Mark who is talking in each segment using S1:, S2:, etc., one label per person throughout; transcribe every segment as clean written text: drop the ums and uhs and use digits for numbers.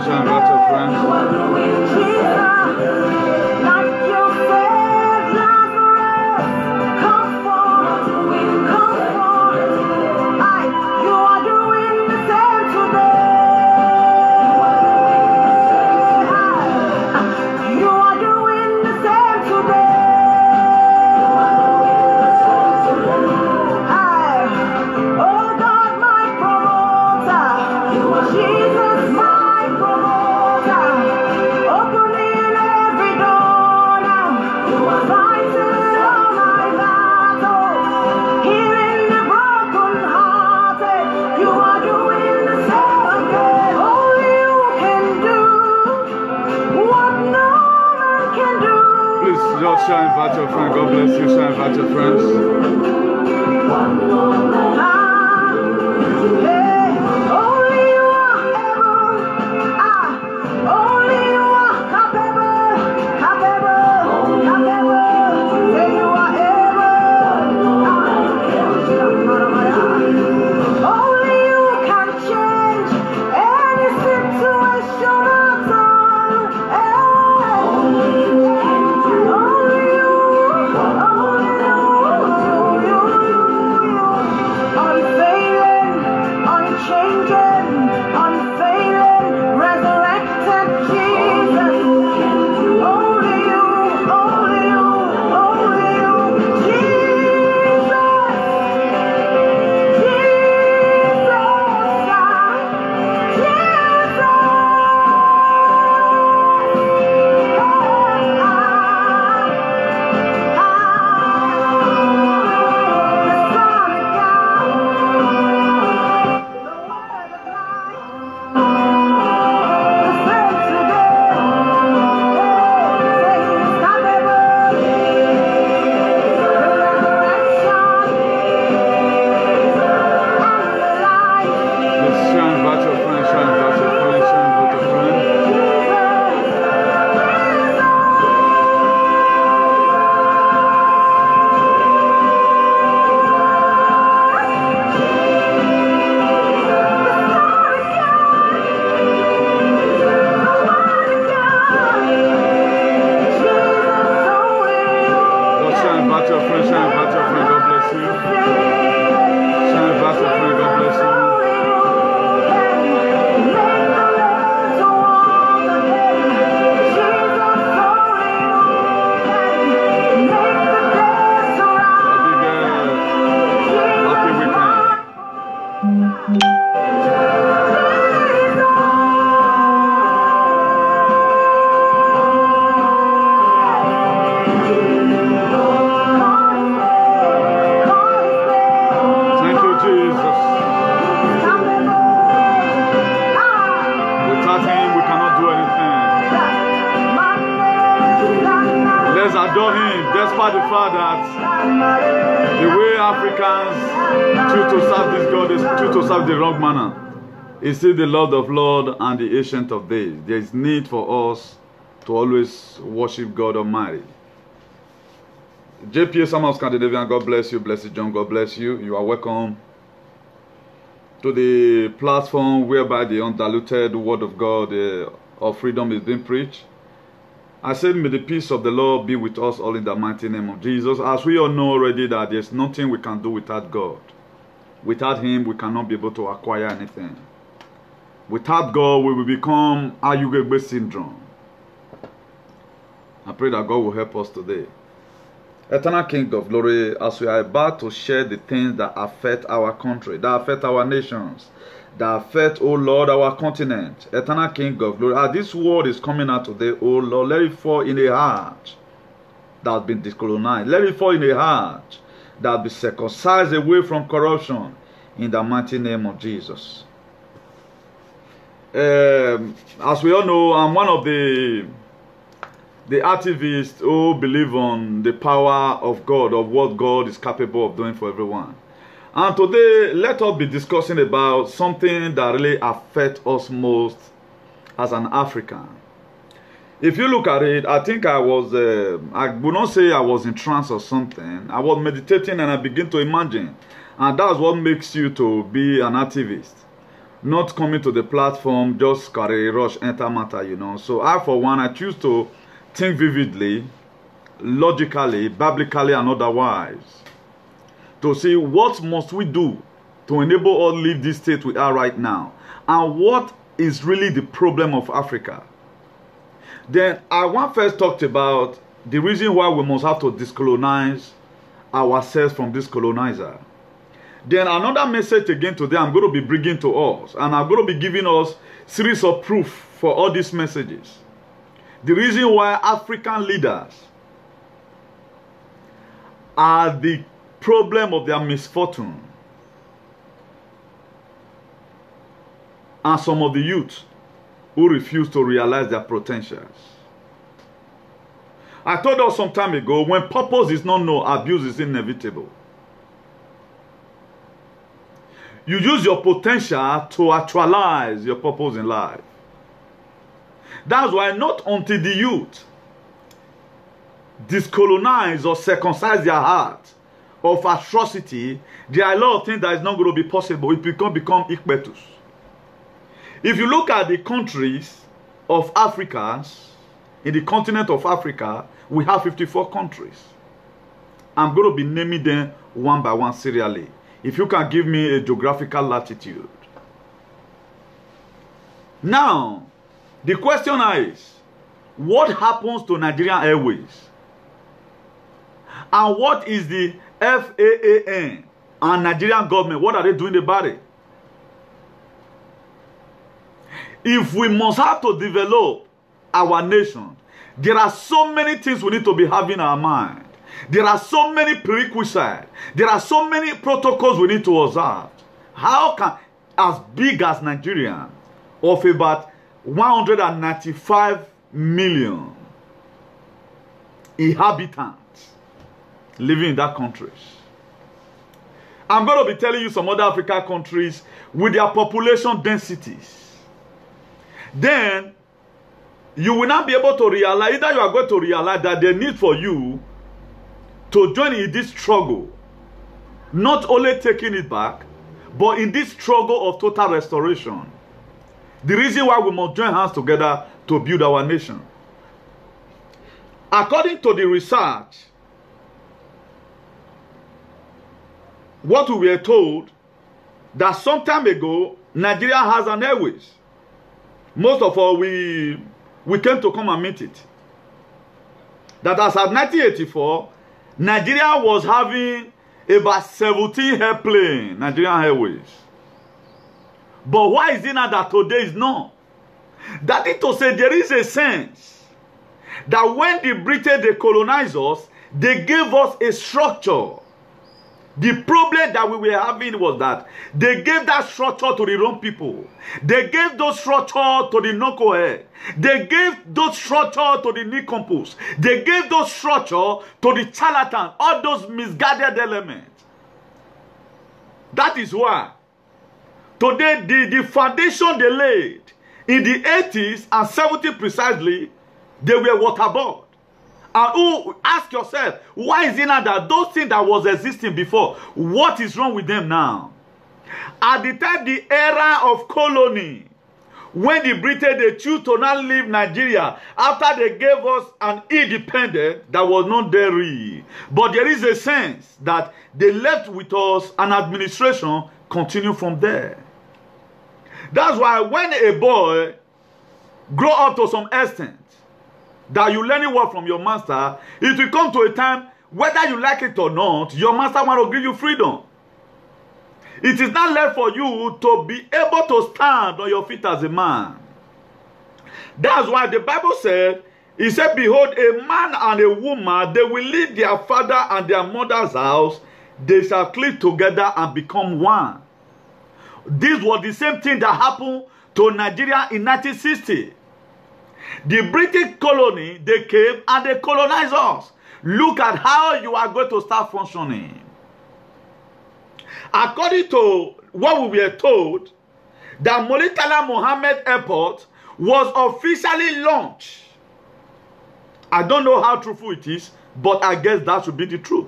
S1: friends, share, invite your friends. Shall invite your friend. God bless you. Shall invite your friends. Is he the Lord of Lords and the Ancient of Days? There is need for us to always worship God Almighty. JPA Samuel Scandinavian, God bless you. Blessed John, God bless you. You are welcome to the platform whereby the undiluted word of God of freedom is being preached. I said, may the peace of the Lord be with us all in the mighty name of Jesus. As we all know already that there's nothing we can do without God. Without Him, we cannot be able to acquire anything. Without God, we will become Ayugbe syndrome. I pray that God will help us today. Eternal King of Glory, as we are about to share the things that affect our country, that affect our nations, that affect, oh Lord, our continent. Eternal King of Glory, as this word is coming out today, oh Lord, let it fall in a heart that has been decolonized. Let it fall in a heart that has been circumcised away from corruption in the mighty name of Jesus. As we all know, I'm one of the activists who believe on the power of God, of what God is capable of doing for everyone. And today, let us be discussing about something that really affects us most as an African. If you look at it, I think I was, I would not say I was in trance or something. I was meditating and I began to imagine. And that's what makes you to be an activist. not coming to the platform, just carry rush, enter matter, you know. So I, for one, I choose to think vividly, logically, biblically, and otherwise, to see what must we do to enable us live this state we are right now, and what is really the problem of Africa. Then I want first talked about the reason why we must have to discolonize ourselves from this colonizer. Then another message again today I'm going to be bringing to us, and I'm going to be giving us series of proof for all these messages. The reason why African leaders are the problem of their misfortune, and some of the youth who refuse to realize their potentials. I told us some time ago, when purpose is not known, abuse is inevitable. You use your potential to actualize your purpose in life. That's why not until the youth discolonize or circumcise their heart of atrocity, there are a lot of things that is not going to be possible. It become ikbetus. If you look at the countries of Africa, in the continent of Africa, we have 54 countries. I'm going to be naming them one by one serially. If you can give me a geographical latitude. Now, the question is, what happens to Nigerian Airways? And what is the FAAN and Nigerian government? What are they doing about it? If we must have to develop our nation, there are so many things we need to be having in our mind. There are so many prerequisites. There are so many protocols we need to observe. How can, as big as Nigeria, of about 195 million inhabitants living in that country, I'm going to be telling you some other African countries with their population densities. Then you will not be able to realize, either you are going to realize that the need for you to join in this struggle, not only taking it back, but in this struggle of total restoration. The reason why we must join hands together to build our nation. According to the research, what we were told, that some time ago, Nigeria has an airways. Most of all, we came to come and meet it. That as of 1984, Nigeria was having about 17 airplanes, Nigerian Airways. But why is it now that today is not? That is to say, there is a sense that when the British, they colonized us, they gave us a structure. The problem that we were having was that they gave that structure to the wrong people. They gave those structure to the knucklehead. They gave those structure to the nincompoop. They gave those structure to the charlatan. All those misguided elements. That is why today the foundation they laid in the 80s and 70s precisely, they were waterboard. And ask yourself, why is it now that those things that was existing before, what is wrong with them now? At the time, the era of colony, when the British, they choose to not leave Nigeria, after they gave us an independence that was not there really. But there is a sense that they left with us an administration continue from there. That's why when a boy grow up to some extent, that you learn what from your master, it will come to a time, whether you like it or not, your master want to give you freedom. It is not left for you to be able to stand on your feet as a man. That's why the Bible said, it said, behold, a man and a woman, they will leave their father and their mother's house, they shall cleave together and become one. This was the same thing that happened to Nigeria in 1960. The British colony, they came and they colonized us. Look at how you are going to start functioning. According to what we were told, that Murtala Muhammed Airport was officially launched. I don't know how truthful it is, but I guess that should be the truth.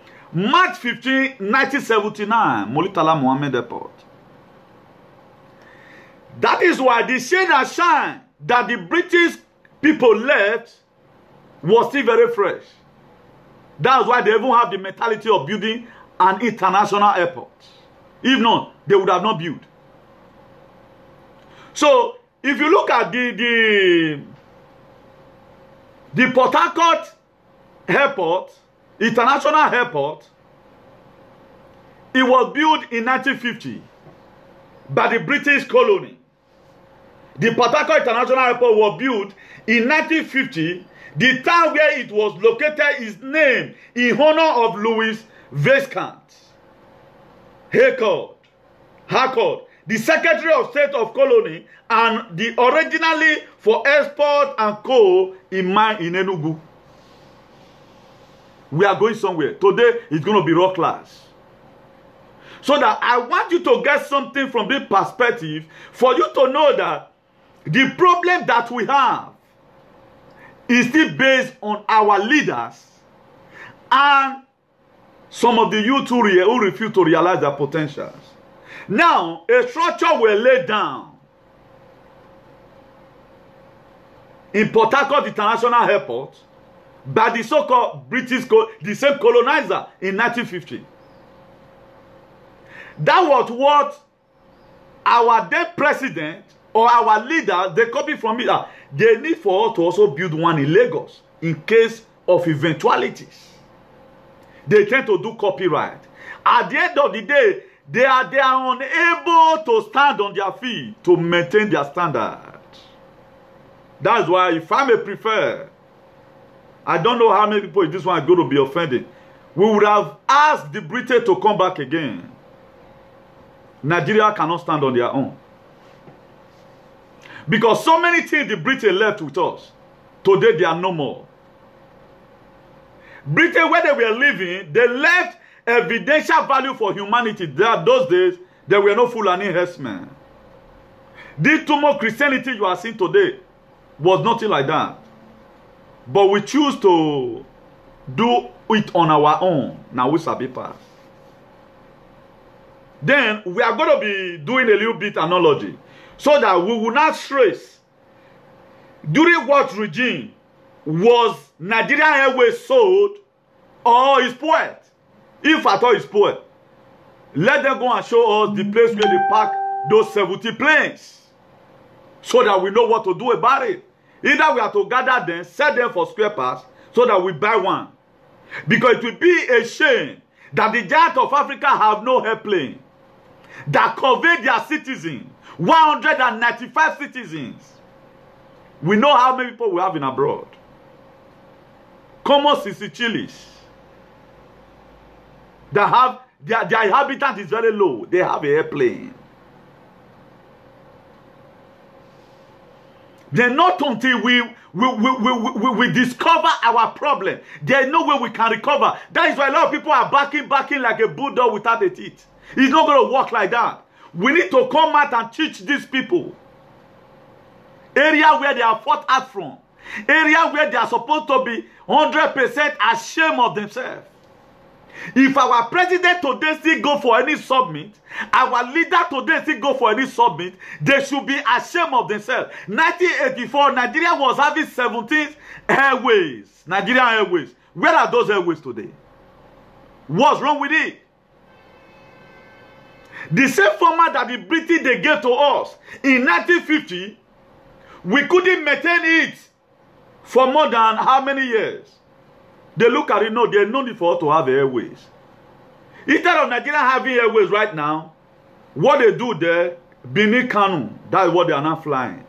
S1: March 15, 1979, Murtala Muhammed Airport. That is why the shade and shine that the British people left was still very fresh. That's why they even have the mentality of building an international airport. If not, they would have not built. So, if you look at the Port Harcourt airport, international airport, it was built in 1950 by the British colony. The Port Harcourt International Airport was built in 1950. The town where it was located is named in honor of Louis Viscount Harcourt, the Secretary of State of Colony, and the originally for export and coal in mine in Enugu. We are going somewhere. Today it's going to be rock class. So that I want you to get something from this perspective for you to know that the problem that we have is still based on our leaders and some of the youth who refuse to realize their potentials. Now, a structure will lay down in Port Harcourt International Airport by the so-called British, the same colonizer in 1950. That was what our then president or our leaders, they copy from it. They need for us to also build one in Lagos in case of eventualities. They tend to do copyright. At the end of the day, they are unable to stand on their feet to maintain their standards. That's why, if I may prefer, I don't know how many people in this one are going to be offended. We would have asked the British to come back again. Nigeria cannot stand on their own. Because so many things the British left with us, today they are no more. Britain, where they were living, they left evidential value for humanity. Those days, there were no Fulani herdsmen. This too much Christianity you are seeing today was nothing like that. But we choose to do it on our own. Now we shall be passed. Then we are going to be doing a little bit analogy so that we will not stress. During what regime was Nigerian Airways sold or is spoiled? If at all is spoiled, let them go and show us the place where they park those 70 planes so that we know what to do about it. Either we have to gather them, sell them for square parts so that we buy one. Because it will be a shame that the giant of Africa have no airplane that convey their citizens, 195 citizens. We know how many people we have in abroad. Como Sicilians that have their inhabitant is very low. They have an airplane. Then not until we discover our problem, there is no way we can recover. That is why a lot of people are backing like a bulldog without a teeth. It's not going to work like that. We need to come out and teach these people. Area where they are fought out from. Area where they are supposed to be 100% ashamed of themselves. If our president today still go for any summit, our leader today still go for any summit, they should be ashamed of themselves. 1984, Nigeria was having 17 airways. Nigerian Airways. Where are those airways today? What's wrong with it? The same format that the British they gave to us in 1950, we couldn't maintain it for more than how many years? They look at it, no, there's no need for us to have airways. Instead of Nigeria having airways right now, what they do there, Benin Kanu, that is what they are now flying.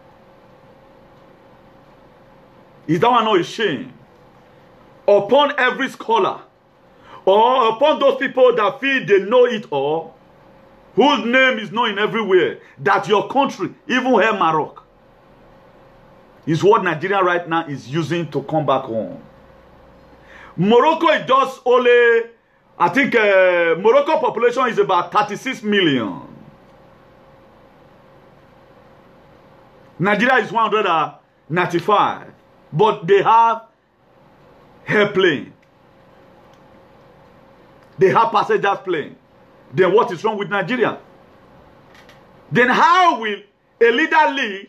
S1: Is that one not a shame? Upon every scholar, or upon those people that feel they know it all, whose name is known everywhere, that your country, even here Morocco, is what Nigeria right now is using to come back home. Morocco is just only, I think Morocco population is about 36 million. Nigeria is 195. But they have airplane. They have passenger plane. Then what is wrong with Nigeria? Then how will a leader lead,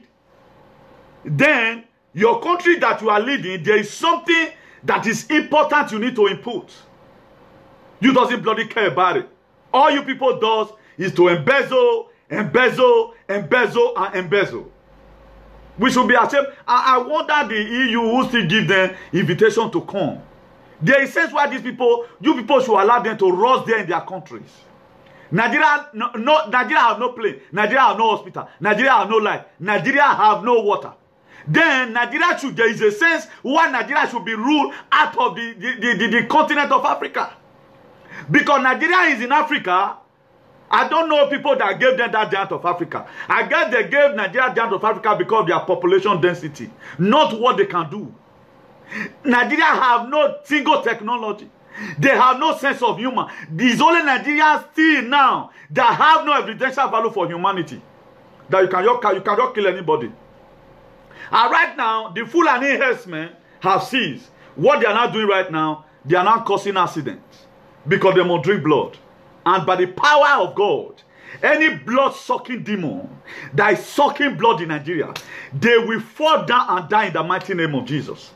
S1: then your country that you are leading, there is something that is important you need to input. You doesn't bloody care about it. All you people does is to embezzle, embezzle, embezzle, and embezzle. We should be ashamed. I wonder the EU who still give them invitation to come. There is sense why these people, you people should allow them to rust there in their countries. Nigeria, Nigeria have no plane. Nigeria have no hospital. Nigeria have no light. Nigeria have no water. Then Nigeria should, there is a sense why Nigeria should be ruled out of the continent of Africa. Because Nigeria is in Africa. I don't know people that gave them that giant of Africa. I guess they gave Nigeria giant of Africa because of their population density, not what they can do. Nigeria have no single technology. They have no sense of humor. There's only Nigerians still now that have no evidential value for humanity. That you cannot kill anybody. And right now, the Fulani herdsmen have seized. What they are now doing right now, they are now causing accidents. Because they must drink blood. And by the power of God, any blood-sucking demon that is sucking blood in Nigeria, they will fall down and die in the mighty name of Jesus.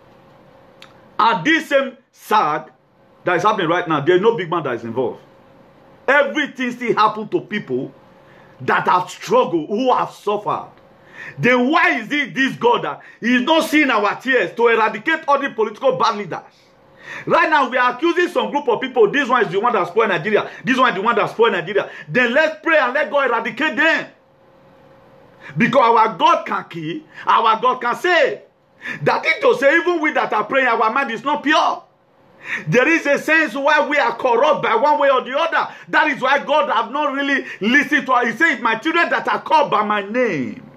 S1: And this same SAG that is happening right now, there is no big man that is involved. Everything still happened to people that have struggled, who have suffered. Then why is it this God that is not seeing our tears to eradicate all the political bad leaders? Right now, we are accusing some group of people. This one is the one that spoiled Nigeria. This one is the one that spoiled Nigeria. Then let's pray and let God eradicate them. Because our God can kill, our God can save. That is to say, even we that are praying, our mind is not pure. There is a sense why we are corrupt by one way or the other. That is why God have not really listened to us. He says, my children that are called by my name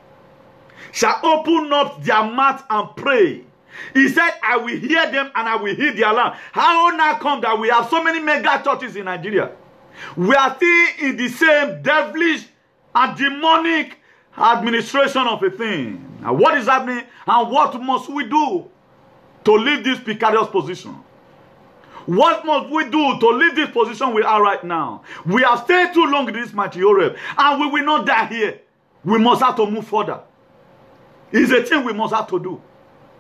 S1: shall open up their mouth and pray. He said, I will hear them and I will hear their land. How now come that we have so many mega churches in Nigeria? We are still in the same devilish and demonic administration of a thing. Now, what is happening and what must we do to leave this precarious position? What must we do to leave this position we are right now? We have stayed too long in this mighty Europe and we will not die here. We must have to move further. It's a thing we must have to do.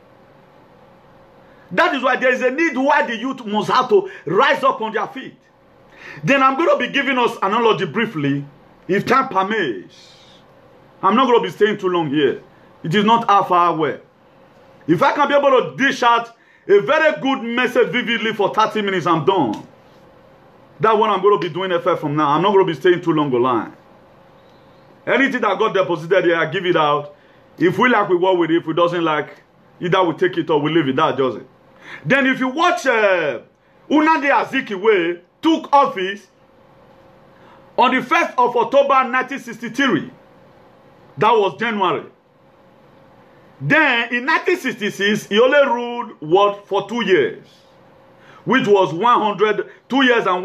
S1: That is why there is a need why the youth must have to rise up on their feet. Then I'm going to be giving us an analogy briefly, if time permits. I'm not going to be staying too long here. It is not how far away. If I can be able to dish out a very good message vividly for 30 minutes, I'm done. That's what I'm going to be doing effect from now. I'm not going to be staying too long the line. Anything that God deposited here, I give it out. If we like, we work with it. If we doesn't like, either we take it or we leave it. That does it. Then if you watch Nnamdi Azikiwe took office on the 1st of October 1963. That was January. Then in 1966, he only ruled what for 2 years, which was 2 years and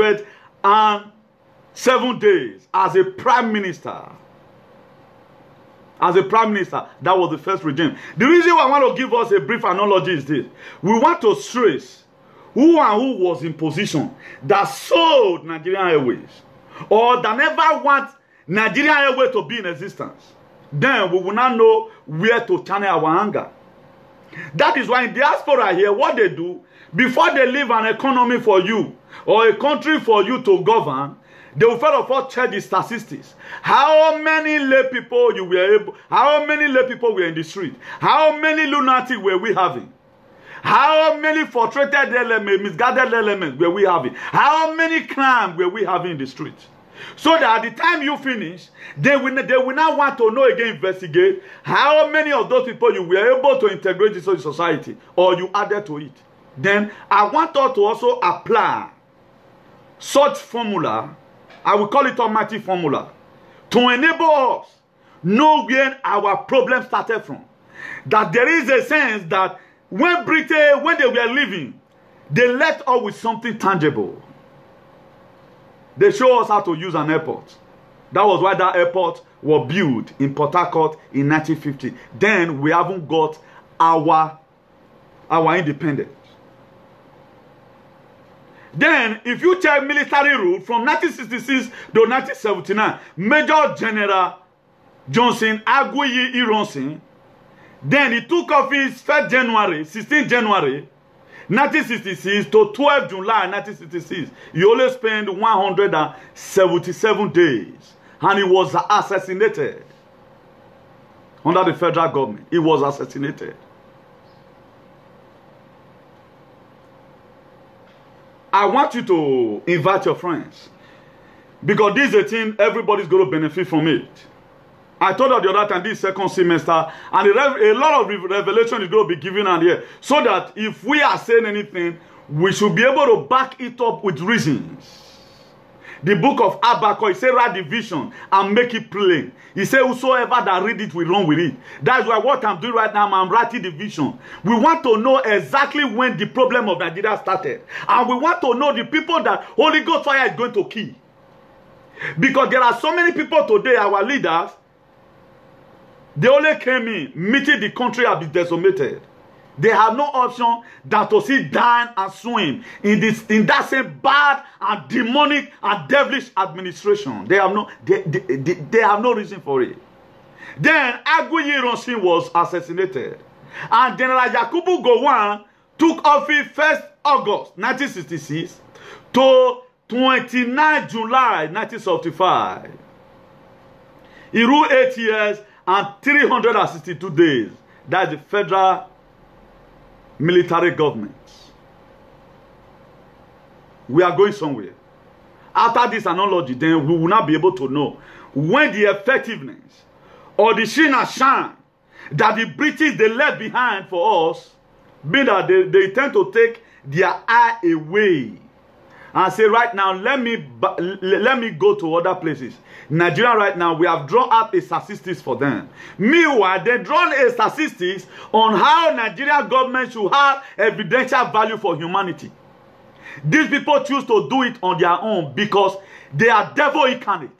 S1: 107 days as a prime minister. As a prime minister, that was the first regime. The reason why I want to give us a brief analogy is this. We want to stress who and who was in position that sold Nigerian Airways or that never want Nigerian Airways to be in existence. Then we will not know where to channel our anger. That is why in diaspora here, what they do, before they leave an economy for you or a country for you to govern, they will first of all check the statistics. How many lay people you were able, how many lay people were in the street? How many lunatics were we having? How many frustrated elements, misguided elements were we having? How many crimes were we having in the street? So that at the time you finish, they will not want to know again, investigate how many of those people you were able to integrate into society or you added to it. Then I want us to also apply such formula, I will call it almighty formula, to enable us know where our problem started from. That there is a sense that when Britain, when they were living, they left us with something tangible. They show us how to use an airport. That was why that airport was built in Port Harcourt in 1950. Then we haven't got our independence. Then, if you check military rule from 1966 to 1979, Major General Johnson Aguiyi Ironsin. Then he took office 1st January, 16 January, 1966 to 12 July 1966. He only spent 177 days. And he was assassinated. Under the federal government, he was assassinated. I want you to invite your friends. Because this is a thing, everybody's going to benefit from it. I told you the other time, this second semester, and a lot of revelation is going to be given out here. So that if we are saying anything, we should be able to back it up with reasons. The book of Habakkuk, it says, write the vision and make it plain. He said, whosoever that read it will run with it. That's why what I'm doing right now, I'm writing the vision. We want to know exactly when the problem of Nigeria started. And we want to know the people that Holy Ghost fire is going to kill. Because there are so many people today, our leaders, they only came in, meeting the country has been decimated. They have no option than to sit down and swim in that same bad and demonic and devilish administration. They have no reason for it. Then Aguiyi Ironsin was assassinated. And General Yakubu Gowon took office 1st August 1966 to 29 July 1975. He ruled 8 years and 362 days. That's the federal military government. We are going somewhere. After this analogy, then we will not be able to know when the effectiveness or the sheen and shine that the British they left behind for us, being that they tend to take their eye away and say, right now, let me go to other places. Nigeria right now, we have drawn up a statistics for them. Meanwhile, they drawn a statistics on how Nigeria government should have evidential value for humanity. These people choose to do it on their own because they are devil incarnate.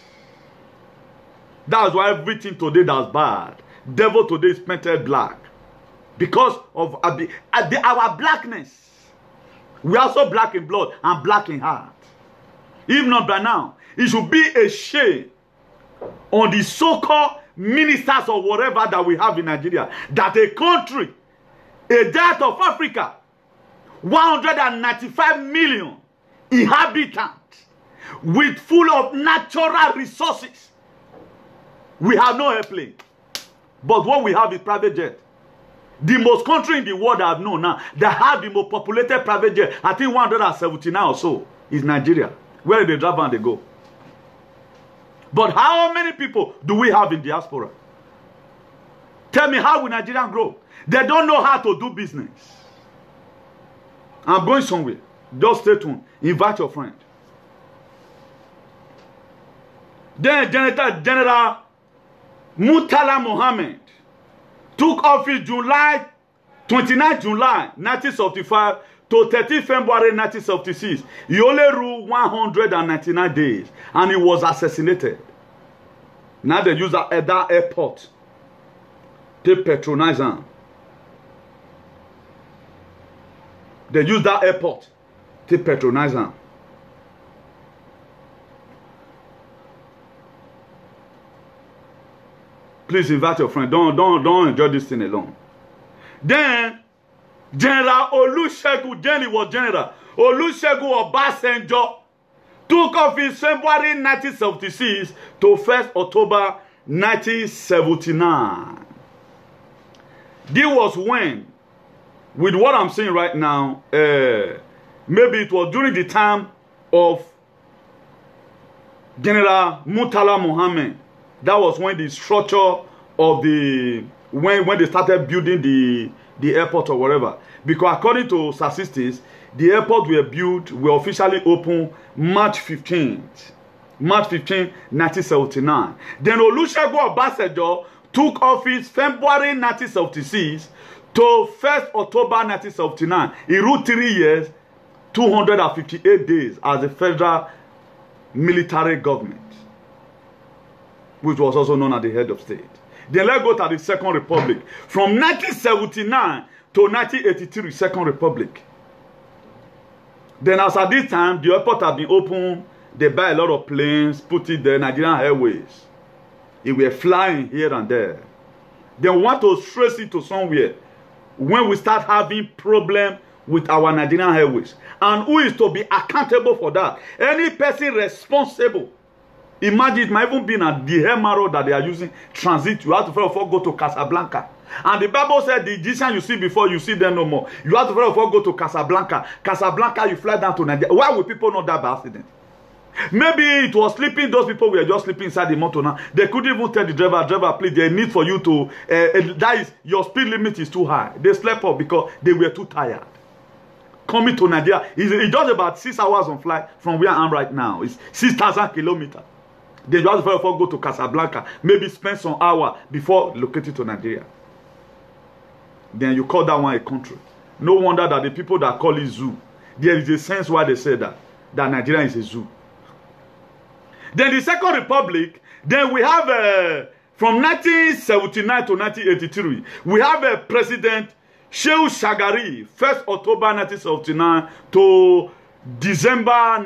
S1: That's why everything today that's bad. Devil today is painted black. Because of our blackness. We are also black in blood and black in heart. If not by now, it should be a shame on the so-called ministers or whatever that we have in Nigeria, that a country, a diet of Africa, 195 million inhabitants, with full of natural resources. We have no airplane. But what we have is private jet. The most country in the world I have known now that have the most populated private jet, I think 179 or so, is Nigeria. Where they drive and they go. But how many people do we have in diaspora? Tell me, how will Nigeria grow? They don't know how to do business. I'm going somewhere. Just stay tuned. Invite your friend. Then General Murtala Mohammed took office 29 July 1975 to 13 February 1976. He only ruled 199 days and he was assassinated. Now they use that airport to patronize him. They use that airport to patronize him. Please invite your friend. Don't enjoy this thing alone. Then General Olusegun, then he was General Olusegun Obasanjo, took office February 1976 to 1st October 1979. This was when, with what I'm saying right now, maybe it was during the time of General Murtala Mohammed. That was when the structure of the when they started building the airport or whatever. Because according to statistics, the airport were officially open March 15th. March 15, 1979. Then Olusegun Obasanjo took office February 1976 to 1st October 1979. He ruled 3 years, 258 days as a federal military government, which was also known as the head of state. Then let's go to the Second Republic. From 1979 to 1983, Second Republic. Then as at this time, the airport had been opened. They buy a lot of planes, put it there, Nigerian Airways. It were flying here and there. They want to trace it to somewhere when we start having problem with our Nigerian Airways. And who is to be accountable for that? Any person responsible. Imagine it might even be at the Emaro that they are using transit. You have to first of all go to Casablanca. And the Bible said the Egyptian you see before, you see them no more. You have to first of all go to Casablanca. Casablanca, you fly down to Nigeria. Why would people not die by accident? Maybe it was sleeping. Those people were just sleeping inside the motor now. They couldn't even tell the driver, please, they need for you to, that is, your speed limit is too high. They slept off because they were too tired. Coming to Nigeria, it's just about 6 hours on flight from where I am right now. It's 6,000 kilometers. They just first of all go to Casablanca, maybe spend some hour before locating to Nigeria. Then you call that one a country. No wonder that the people that call it zoo, there is a sense why they say that Nigeria is a zoo. Then the Second Republic, then we have, from 1979 to 1983, we have a President Shehu Shagari, 1st October 1979 to December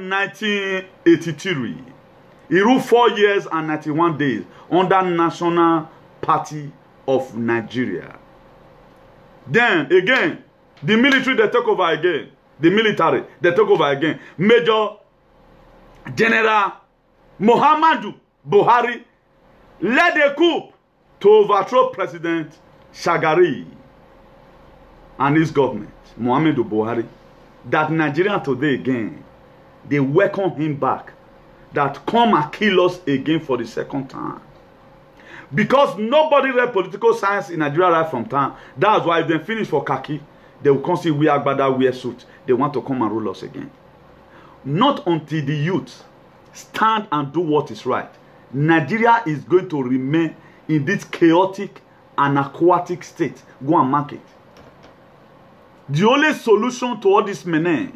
S1: 1983. He ruled 4 years and 91 days under National Party of Nigeria. Then, again, the military, they took over again. The military, they took over again. Major General Muhammadu Buhari led a coup to overthrow President Shagari and his government, Muhammadu Buhari. That Nigeria today again, they welcome him back. That come and kill us again for the second time. Because nobody read political science in Nigeria right from time. That's why if they finish for khaki, they will come see we agbada, wear suit. They want to come and rule us again. Not until the youth stand and do what is right. Nigeria is going to remain in this chaotic and aquatic state. Go and mark it. The only solution to all this menace,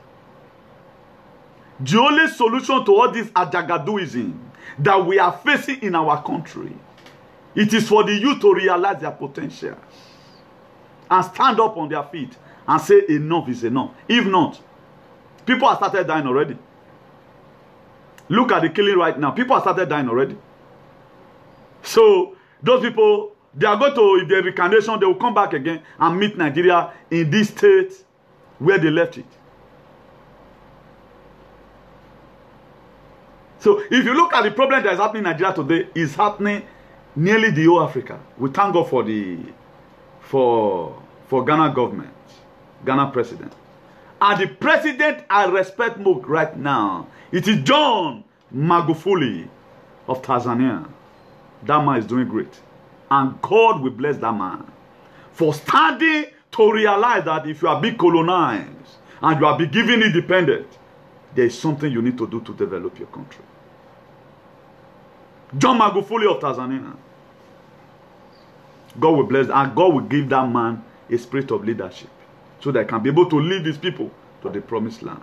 S1: the only solution to all this ajagadoism that we are facing in our country, it is for the youth to realize their potentials and stand up on their feet and say enough is enough. If not, people have started dying already. Look at the killing right now. People have started dying already. So those people, they are going to, if they reincarnation, they will come back again and meet Nigeria in this state where they left it. So if you look at the problem that is happening in Nigeria today, it's happening nearly the whole Africa. We thank God for the for Ghana government, Ghana president. And the president I respect most right now, it is John Magufuli of Tanzania. That man is doing great. And God will bless that man for standing to realize that if you are being colonized and you are being given independence, there is something you need to do to develop your country. John Magufuli of Tanzania. God will bless and God will give that man a spirit of leadership so that he can be able to lead these people to the promised land.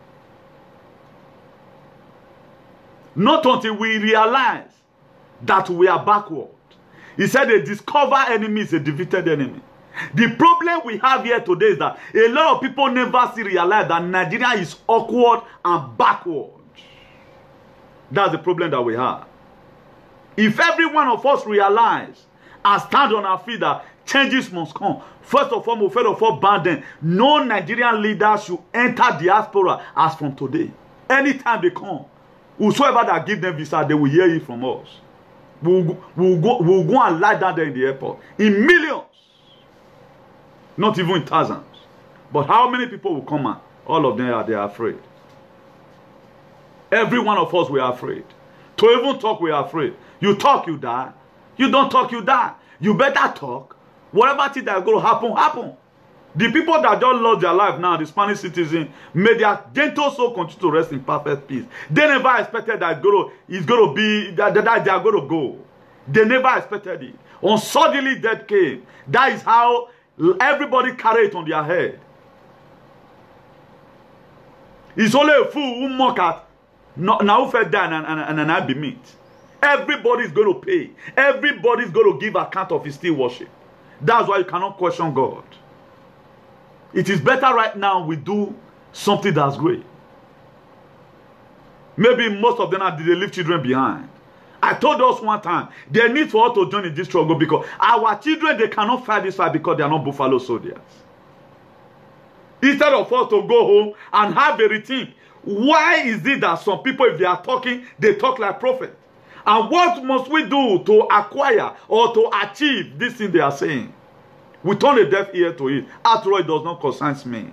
S1: Not until we realize that we are backward. He said a discovered enemy is a defeated enemy. The problem we have here today is that a lot of people never realize that Nigeria is awkward and backward. That's the problem that we have. If every one of us realize and stand on our feet that changes must come, first of all, ban them. No Nigerian leader should enter diaspora as from today. Anytime they come, whosoever that give them visa, they will hear it from us. We'll go and lie down there in the airport in millions. Not even in thousands. But how many people will come out? All of them they are afraid. Every one of us we are afraid. To even talk we are afraid. You talk, you die. You don't talk, you die. You better talk. Whatever thing that is going to happen, happen. The people that just lost their life now, the Spanish citizens, may their gentle soul continue to rest in perfect peace. They never expected that it's going to be, that they are going to go. They never expected it. When suddenly death came, that is how everybody carry it on their head. It's only a fool who mock at, now who fed down and I be meat. Everybody is going to pay. Everybody is going to give account of his still worship. That's why you cannot question God. It is better right now we do something that's great. Maybe most of them they leave children behind. I told us one time, they need for us to join in this struggle because our children, they cannot fight this fight because they are not buffalo soldiers. Instead of us to go home and have a routine, why is it that some people, if they are talking, they talk like prophets? And what must we do to acquire or to achieve this thing they are saying? We turn a deaf ear to it. After all, it does not concern me.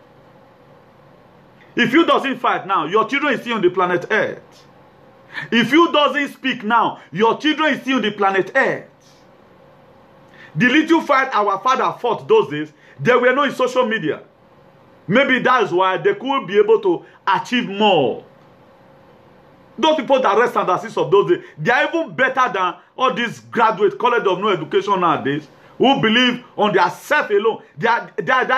S1: If you doesn't fight now, your children is still on the planet Earth. If you doesn't speak now, your children is still on the planet Earth. The little fight our father fought those days, they were not in social media. Maybe that's why they could be able to achieve more. Those people that rest and assist of those days, they are even better than all these graduate college of no education nowadays who believe on their self alone. They are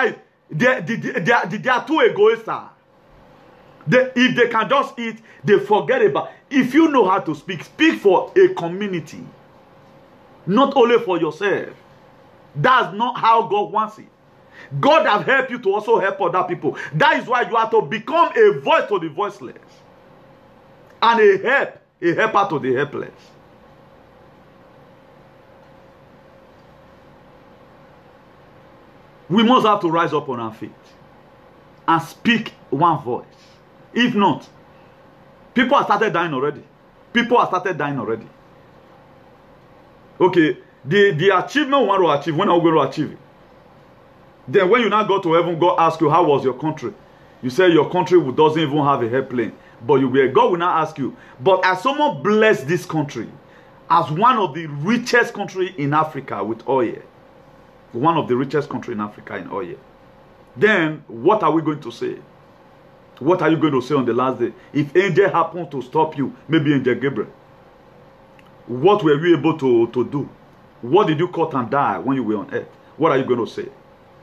S1: too egoistic. If they can just eat, they forget about. If you know how to speak, speak for a community, not only for yourself. That's not how God wants it. God has helped you to also help other people. That is why you have to become a voice to the voiceless and a helper to the helpless. We must have to rise up on our feet and speak one voice. If not, people have started dying already. People have started dying already. Okay, the achievement we want to achieve, when are we going to achieve it? Then when you now go to heaven, God asks you, how was your country? You say your country doesn't even have a airplane. But God will now ask you, but as someone blessed this country as one of the richest countries in Africa with oil, one of the richest countries in Africa in oil, then what are we going to say? What are you going to say on the last day? If angel happened to stop you, maybe Angel Gabriel, what were you able to do? What did you cut and die when you were on earth? What are you going to say?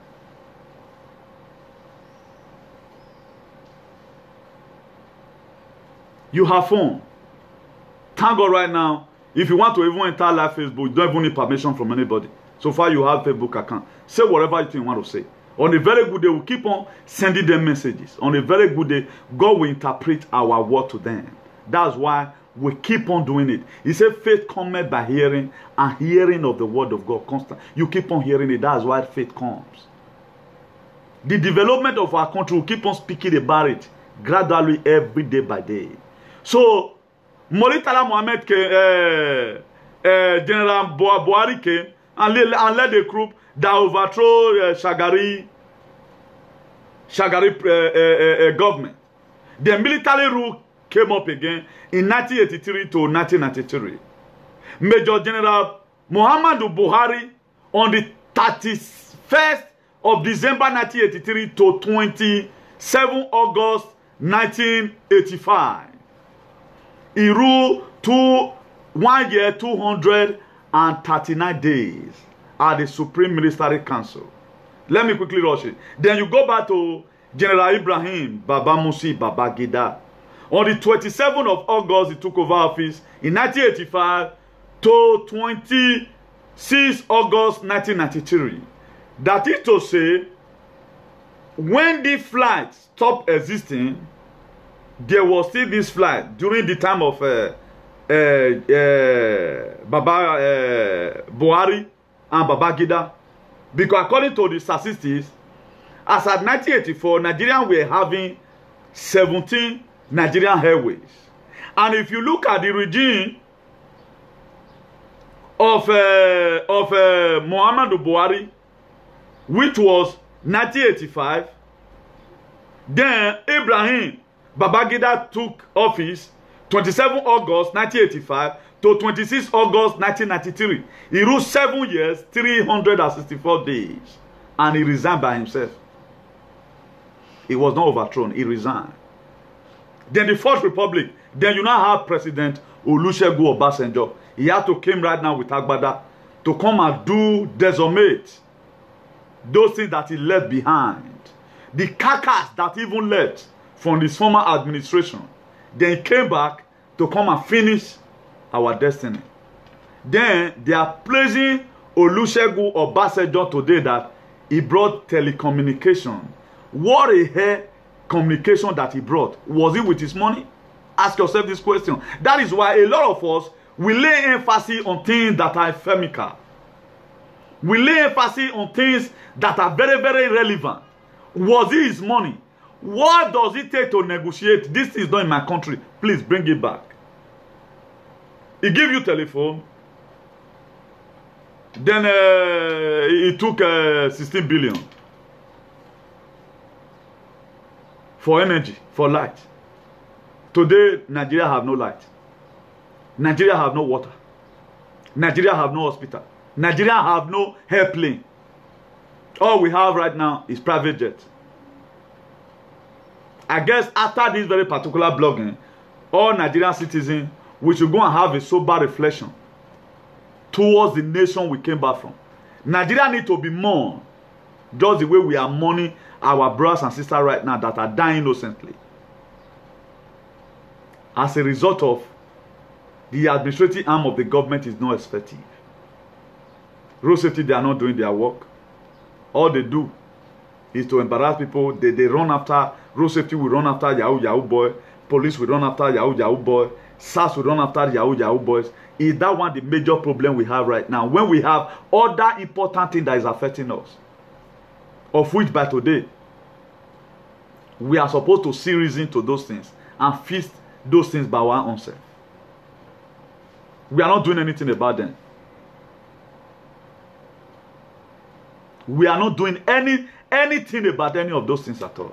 S1: You have phone. Thank God right now, if you want to even enter live Facebook, you don't even need permission from anybody. So far you have Facebook account. Say whatever you want to say. On a very good day, we'll keep on sending them messages. On a very good day, God will interpret our word to them. That's why we keep on doing it. He said faith cometh by hearing, and hearing of the word of God constant. You keep on hearing it. That's why faith comes. The development of our country will keep on speaking about it gradually every day by day. So, Murtala Mohammed came, General Buhari came and led a group that overthrew Shagari government. The military rule came up again in 1983 to 1993. Major General Muhammadu Buhari on the 31st of December 1983 to 27 August 1985. He ruled 1 year, 239 days at the Supreme Military Council. Let me quickly rush it. Then you go back to General Ibrahim Baba Musi Babangida. On the 27th of August, he took over office in 1985 to 26 August 1993. That is to say, when the flight stopped existing, there was still this flight during the time of Buhari and Babangida. Because according to the statistics, as at 1984, Nigerians were having 17 Nigerian airways. And if you look at the regime of Muhammadu Buhari, which was 1985, then Ibrahim Babangida took office 27 August 1985 to 26 August 1993. He ruled 7 years, 364 days. And he resigned by himself. He was not overthrown. He resigned. Then the Fourth Republic. Then you now have President Olusegun Obasanjo. He had to come right now with Agbada to come and decimate those things that he left behind. The carcass that even left from his former administration. Then he came back to come and finish our destiny. Then they are praising Olusegun Obasanjo today that he brought telecommunication. What a hair communication that he brought. Was it with his money? Ask yourself this question. That is why a lot of us, We lay emphasis on things that are ephemeral. We lay emphasis on things that are very, very relevant. Was it his money? What does it take to negotiate? This is not in my country. Please bring it back. He give you telephone. Then he took 16 billion for energy, for light. Today, Nigeria have no light. Nigeria have no water. Nigeria have no hospital. Nigeria have no airplane. All we have right now is private jet. I guess after this very particular blogging, all Nigerian citizens, we should go and have a sober reflection towards the nation we came back from. Nigeria need to be mourned just the way we are mourning our brothers and sisters right now that are dying innocently as a result of the administrative arm of the government is not effective. Road safety, they are not doing their work. All they do is to embarrass people. They run after, road safety will run after Yahoo boy. Police will run after Yahoo boy. SARS will run after Yahoo boys. Is that one the major problem we have right now? When we have other important things that is affecting us. Of which by today, we are supposed to see reason to those things and feast those things by our own self. We are not doing anything about them. We are not doing anything about any of those things at all.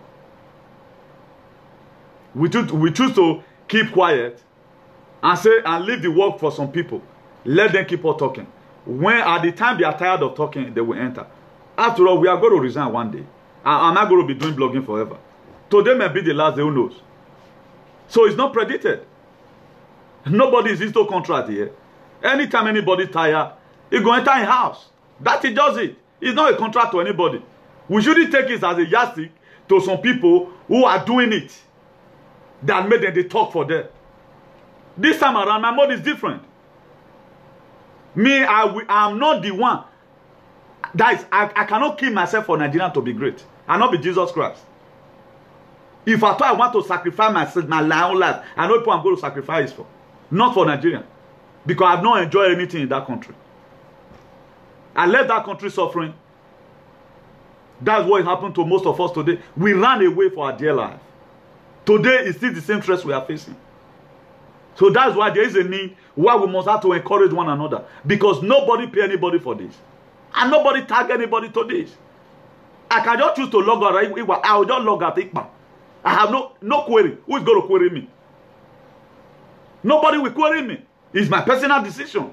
S1: We choose to keep quiet and say and leave the work for some people. Let them keep on talking. When at the time they are tired of talking, they will enter. After all, we are going to resign one day. I'm not going to be doing blogging forever. Today may be the last day, who knows? So it's not predicted. Nobody is into contract here. Anytime anybody tired, he go enter in house. That is just it. It's not a contract to anybody. We shouldn't take it as a yardstick to some people who are doing it that made them they talk for them. This time around, my mode is different. Me, I'm not the one. That is, I cannot kill myself for Nigeria to be great. I not be Jesus Christ. If I thought I want to sacrifice my own life, I know people I'm going to sacrifice for. Not for Nigeria. Because I've not enjoyed anything in that country. I left that country suffering. That's what happened to most of us today. We ran away for our dear life. Today is still the same stress we are facing. So that's why there is a need why we must have to encourage one another. Because nobody pay anybody for this. And nobody tag anybody to this. I can just choose to log out. I will just log out Ikpa. I have no query. Who is going to query me? Nobody will query me. It's my personal decision.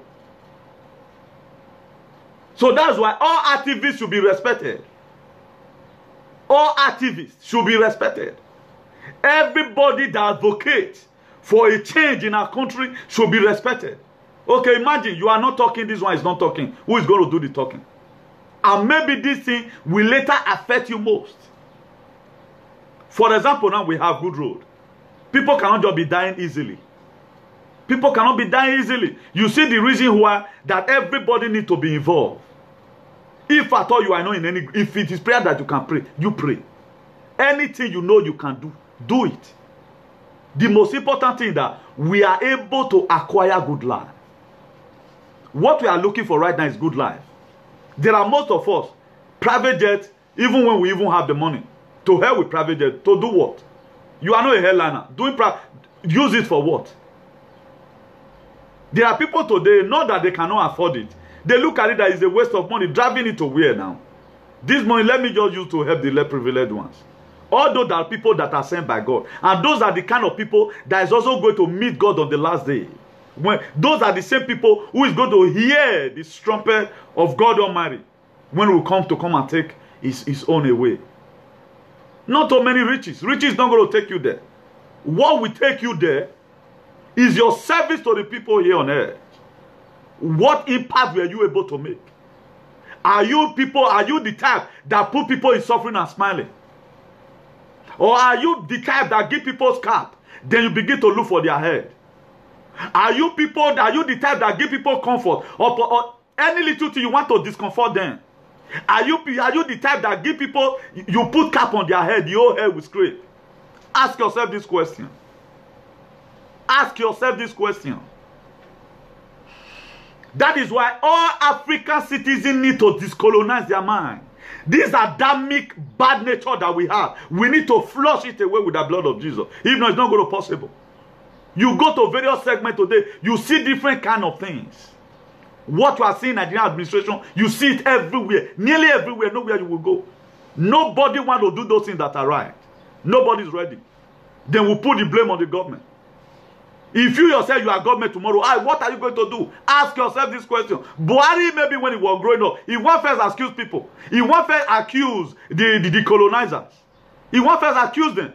S1: So that's why all activists should be respected. All activists should be respected. Everybody that advocates for a change in our country should be respected. Okay, imagine you are not talking, this one is not talking. Who is going to do the talking? And maybe this thing will later affect you most. For example, now we have good road. People cannot just be dying easily. People cannot be dying easily. You see the reason why that everybody needs to be involved. If at all you are not in any, if it is prayer that you can pray, you pray. Anything you know you can do, do it. The most important thing is that we are able to acquire good life. What we are looking for right now is good life. There are most of us, private jets, even when we even have the money, to hell with private jet, to do what? You are not a airliner. Use it for what? There are people today, not that they cannot afford it. They look at it that it's a waste of money, driving it to where now? This money, let me just use to help the less privileged ones. Although there are people that are sent by God. And those are the kind of people that is also going to meet God on the last day. Those are the same people who is going to hear the trumpet of God Almighty when we come and take his own away. Not so many riches. Riches is not going to take you there. What will take you there is your service to the people here on earth. What impact were you able to make? Are you the type that put people in suffering and smiling? Or are you the type that give people scalp, then you begin to look for their head? Are you the type that give people comfort or any little thing you want to discomfort them? Are you the type that give people, you put cap on their head, the whole head will scrape? Ask yourself this question. Ask yourself this question. That is why all African citizens need to discolonize their mind. This Adamic bad nature that we have, we need to flush it away with the blood of Jesus. If not, it's not going to be possible. You go to various segments today, you see different kind of things. What you are seeing in the Nigerian administration, you see it everywhere. Nearly everywhere, nowhere you will go. Nobody wants to do those things that are right. Nobody's ready. Then we'll put the blame on the government. If you yourself, you are government tomorrow, what are you going to do? Ask yourself this question. Buhari, maybe when he was growing up, he won't first accuse people. He won't first accuse the colonizers. He won't first accuse them.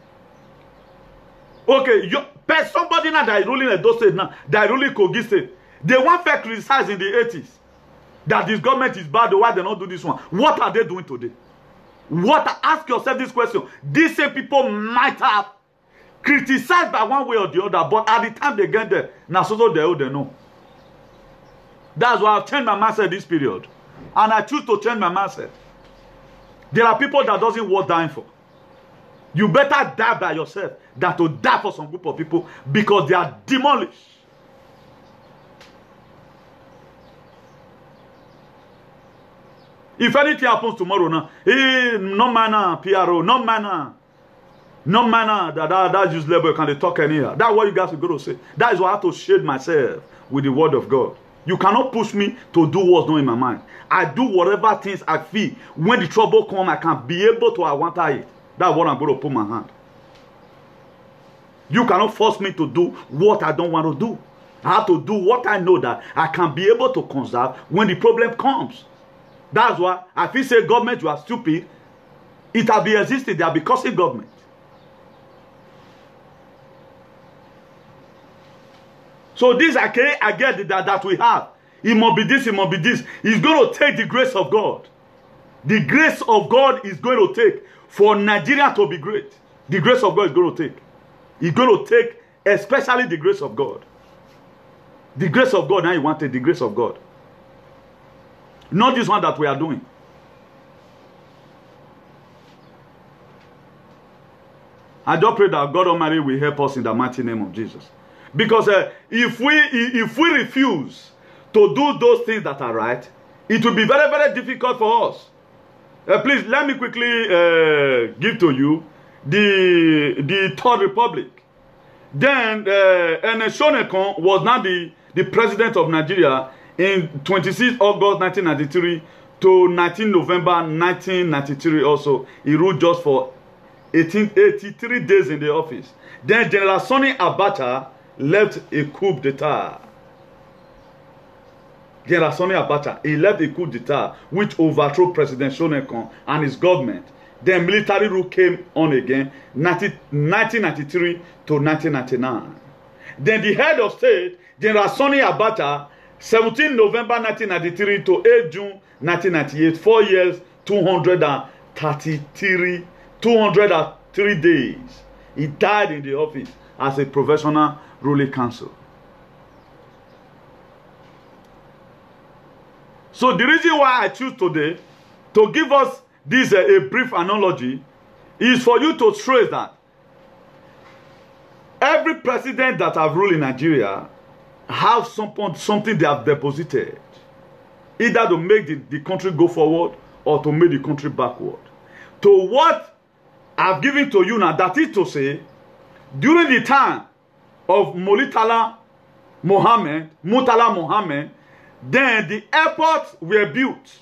S1: Okay, somebody now that is ruling Edo State now, that is ruling Kogi State, they won't first criticize in the 80s that this government is bad, why they not do this one. What are they doing today? Ask yourself this question. These same people might have criticized by one way or the other, but at the time they get there, now so they know. That's why I've changed my mindset this period. And I choose to change my mindset. There are people that doesn't worth dying for. You better die by yourself than to die for some group of people because they are demolished. If anything happens tomorrow now, no manner, PRO, no manner. No manner that use label can they talk anyhow. That's what you guys are going to say. That is why I have to shade myself with the word of God. You cannot push me to do what's not in my mind. I do whatever things I feel. When the trouble comes, I can be able to encounter it. That's what I'm going to put my hand. You cannot force me to do what I don't want to do. I have to do what I know that I can be able to conserve when the problem comes. That's why if you say government, you are stupid, it will be existing there because of government. So this I get that we have. It must be this, it must be this. It's going to take the grace of God. The grace of God is going to take for Nigeria to be great. The grace of God is going to take. It's going to take especially the grace of God. The grace of God, now you want it, the grace of God. Not this one that we are doing. I just pray that God Almighty will help us in the mighty name of Jesus. Because if we refuse to do those things that are right, it will be very, very difficult for us. Please, let me quickly give to you the Third Republic. Then Ernest Shonekan was now the president of Nigeria in 26 August 1993 to 19 November 1993 also. He ruled just for 83 days in the office. Then General Sani Abacha left a coup d'etat. General Sani Abacha, he left a coup d'etat which overthrew President Shonekan and his government. Then military rule came on again, 1993 to 1999. Then the head of state, General Sani Abacha, 17 November 1993 to 8 June 1998, 4 years, 203 days. He died in the office as a professional ruling council. So the reason why I choose today to give us this a brief analogy is for you to trace that every president that have ruled in Nigeria have something they have deposited, either to make the country go forward or to make the country backward. To what I've given to you now, that is to say, during the time of Murtala Muhammad, then the airports were built.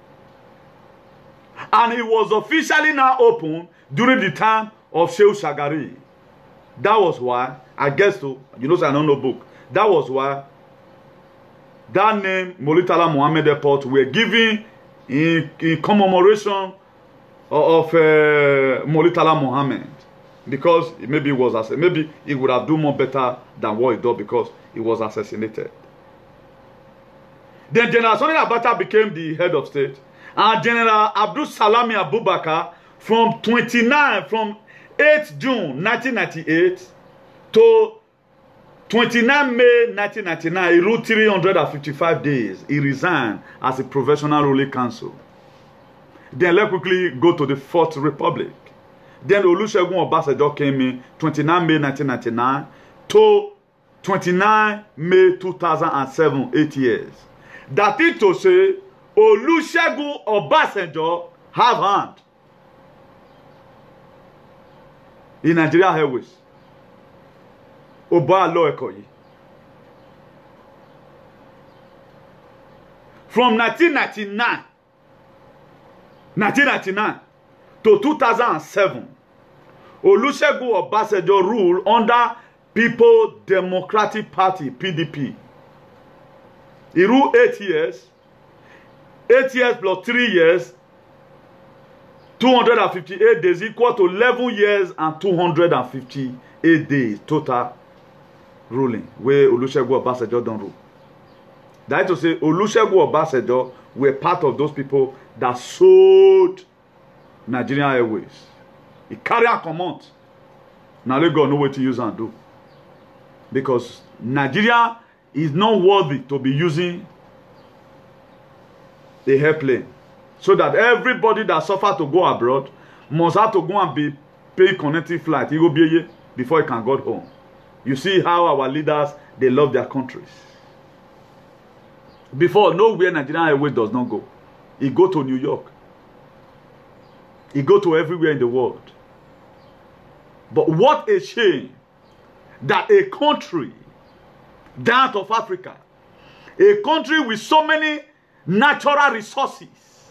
S1: And it was officially now open during the time of Shehu Shagari. That was why, I guess so, you know, I don't know book. That was why that name, Murtala Muhammad Airport, were given in commemoration of Murtala Muhammad. Because maybe it was maybe he would have done more better than what he did because he was assassinated. Then General Sani Abacha became the head of state. And General Abdul Salami Abubakar from 8 June 1998 to 29 May 1999, he ruled 355 days. He resigned as a professional ruling council. Then let's quickly go to the Fourth Republic. Then Olusegun Obasanjo came in 29 May 1999 to 29 May 2007, 8 years. That is to say, Olusegun Obasanjo have hand in Nigeria Airways. Oba Alo Ekoyi. From 1999 to 2007, Olusegun Obasanjo ruled under People Democratic Party, PDP. He ruled 8 years. 8 years plus 3 years, 258 days, equal to 11 years and 258 days total ruling, where Olusegun Obasanjo don't rule. That is to say, Olusegun Obasanjo were part of those people that sold Nigerian Airways. He carry a command. Now let God know what to use and do. Because Nigeria is not worthy to be using a airplane. So that everybody that suffer to go abroad must have to go and be paying connecting flight. He will be here before he can go home. You see how our leaders, they love their countries. Before, nowhere Nigerian Airways does not go. He go to New York. He go to everywhere in the world. But what a shame that a country, that of Africa, a country with so many natural resources,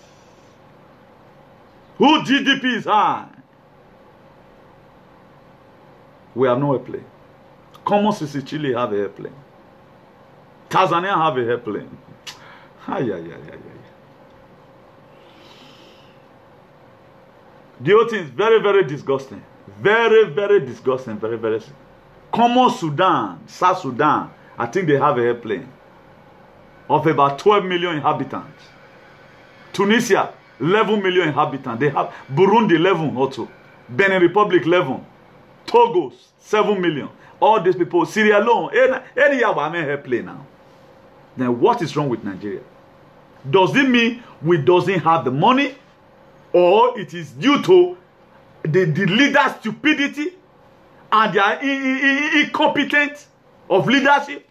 S1: whose GDP is high, we have no airplane. Common Sisi Chile have an airplane. Tanzania have an airplane. The whole thing is very, very disgusting. Very, very disgusting. Very, very. Common Sudan, South Sudan, I think they have an airplane of about 12 million inhabitants. Tunisia, 11 million inhabitants. They have Burundi, 11 also. Benin Republic, 11. Togo, 7 million. All these people, Syria alone, any year we airplane now. Then what is wrong with Nigeria? Does it mean we doesn't have the money? Or it is due to the leader's stupidity and their incompetence of leadership?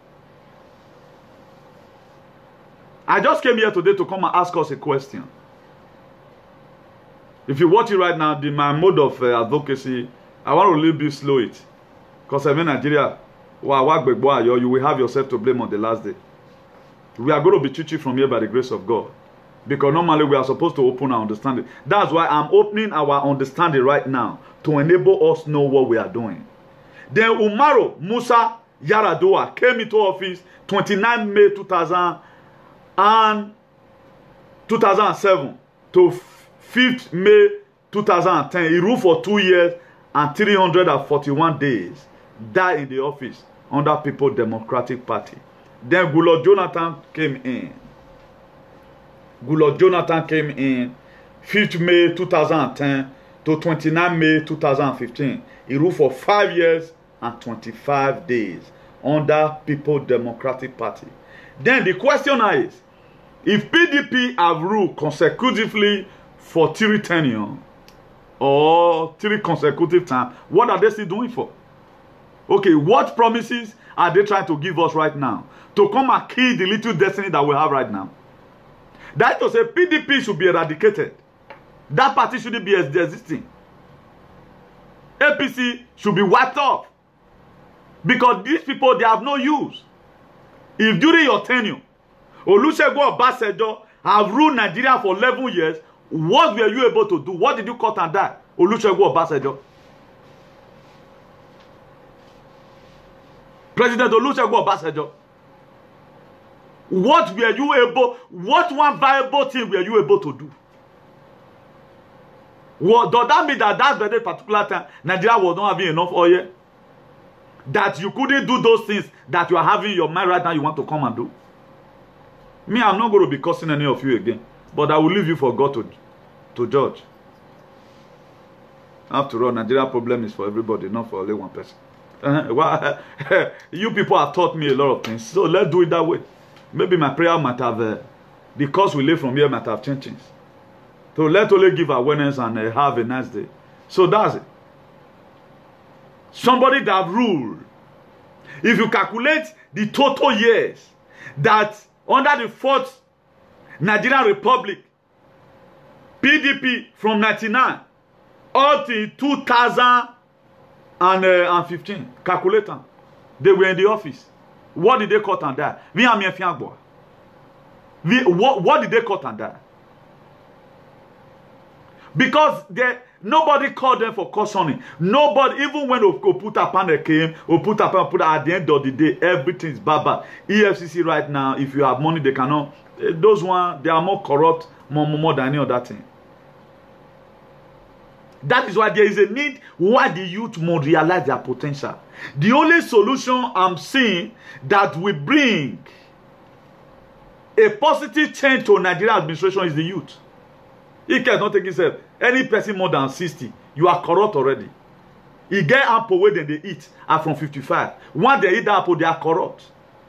S1: I just came here today to come and ask us a question. If you watch it right now, my mode of advocacy, I want to a little bit slow it. Because I'm in Nigeria, you will have yourself to blame on the last day. We are going to be teaching from here by the grace of God. Because normally we are supposed to open our understanding. That's why I'm opening our understanding right now to enable us know what we are doing. Then Umaru Musa Yar'Adua came into office 29 May 2007 to 5th May 2010. He ruled for 2 years and 341 days. Died in the office under People Democratic Party. Then Goodluck Jonathan came in. Goodluck Jonathan came in 5th May 2010 to 29 May 2015. He ruled for 5 years and 25 days under People Democratic Party. Then the question is, if PDP have ruled consecutively for 3 tenure or 3 consecutive times, what are they still doing for? Okay, what promises are they trying to give us right now to come and kill the little destiny that we have right now? That is to say, PDP should be eradicated. That party shouldn't be existing. APC should be wiped off. Because these people, they have no use. If during your tenure, Olusegun Obasanjo have ruled Nigeria for 11 years, what were you able to do? What did you cut and die? Olusegun Obasanjo. President Olusegun Obasanjo. What one viable thing were you able to do? What, does that mean that that very particular time, Nigeria was not having enough oil? That you couldn't do those things that you are having in your mind right now you want to come and do? Me, I'm not going to be cursing any of you again. But I will leave you for God to judge. After all, Nigeria problem is for everybody, not for only one person. Well, you people have taught me a lot of things. So let's do it that way. Maybe my prayer might have, because we live from here, might have changed things. So let's only give awareness and have a nice day. So that's it. Somebody that ruled If you calculate the total years that under the fourth Nigerian Republic, PDP from 99 up to 2015, calculate them. They were in the office. What did they cut and die? What did they cut and die? Because nobody called them for cautioning. Nobody, even when Oputa panel came, Oputa at the end of the day, everything is bad. EFCC right now, if you have money, they cannot. Those ones, they are more corrupt, more than any other thing. That is why there is a need why the youth must realize their potential. The only solution I'm seeing that will bring a positive change to Nigerian administration is the youth. He cannot take himself. Any person more than 60, you are corrupt already. He get apple way than they eat are from 55. When they eat the apple, they are corrupt.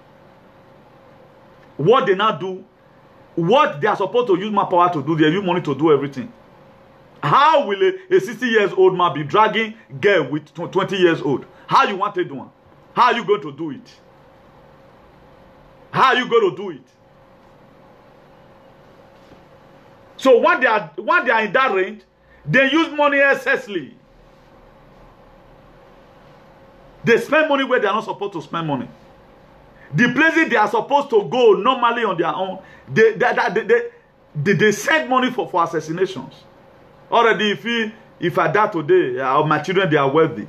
S1: What they now do, what they are supposed to use my power to do, they use money to do everything. How will a 60-year-old man be dragging girl with 20 years old? How you want to do it? How are you going to do it? How are you going to do it? So when they are in that range, they use money excessively. They spend money where they are not supposed to spend money. The places they are supposed to go normally on their own, they send money for assassinations. Already, if I die today, my children, they are wealthy.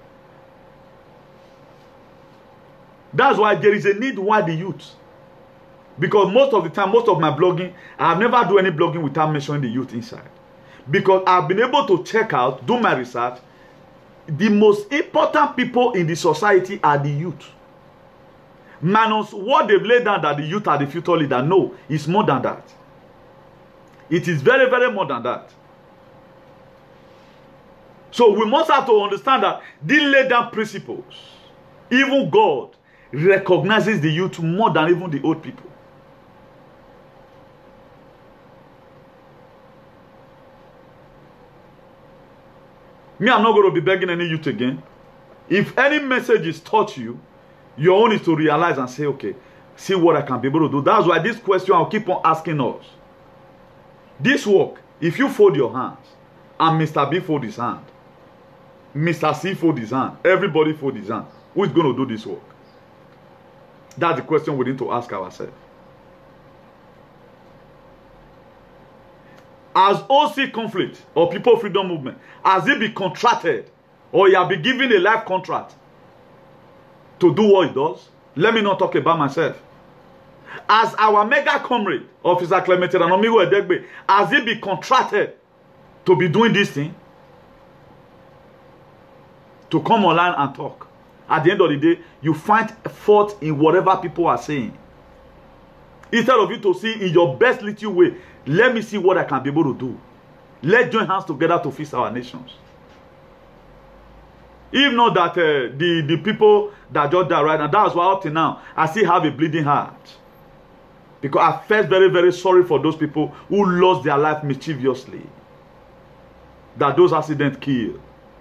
S1: That's why there is a need why the youth. Because most of the time, most of my blogging, I have never done any blogging without mentioning the youth inside. Because I've been able to check out, do my research, the most important people in the society are the youth. Minus what they've laid down that the youth are the future leader. No, it's more than that. It is very, very more than that. So we must have to understand that these laid down principles, even God recognizes the youth more than even the old people. Me, I'm not going to be begging any youth again. If any message is taught you, your own is to realize and say, okay, see what I can be able to do. That's why this question I'll keep on asking us. This work, if you fold your hands, and Mr. B fold his hand, Mr. C fold his hand, everybody fold his hand, who is going to do this work? That's the question we need to ask ourselves. As OC conflict or People Freedom Movement, has it been contracted or you have been given a life contract to do what it does? Let me not talk about myself. As our mega comrade, Officer Clement Anomigo Edegbe, has it been contracted to be doing this thing? To come online and talk. At the end of the day, you find fault in whatever people are saying. Instead of you to see in your best little way, let me see what I can be able to do. Let's join hands together to fix our nations. If not that the people that just died right now, that's why up to now, I still have a bleeding heart. Because I felt very, very sorry for those people who lost their life mischievously. That those accidents killed.